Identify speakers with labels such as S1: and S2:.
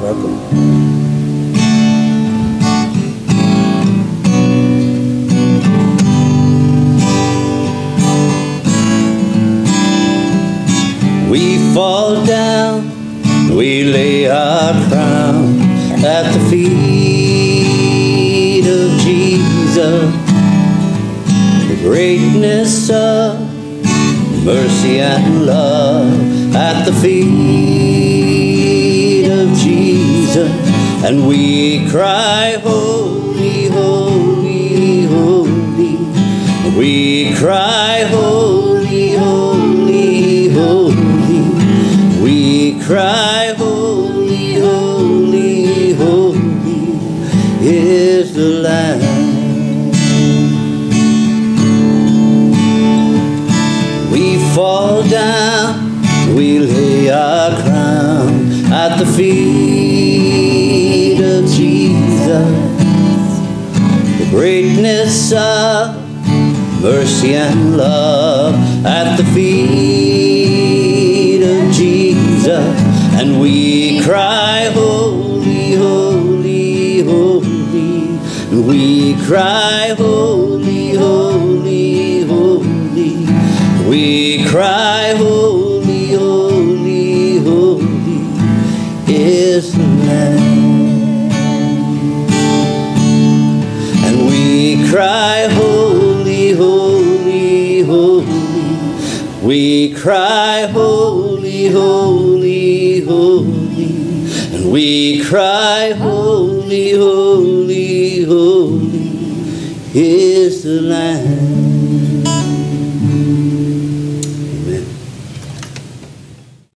S1: Welcome. We fall down, we lay our crown at the feet of Jesus. The greatness of mercy and love at the feet of Jesus. And we cry, holy, holy, holy. We cry, holy, holy, holy. We cry, holy, holy, holy is the Lamb. We fall down, we lay our crown at the feet of Jesus. The greatness of mercy and love at the feet of Jesus. And we cry, holy, holy, holy. And we cry, holy, holy, holy. We cry, holy, holy, holy is the Lamb. And we cry, holy, holy, holy. We cry, holy, holy, holy. And we cry, holy, holy, holy is the Lamb.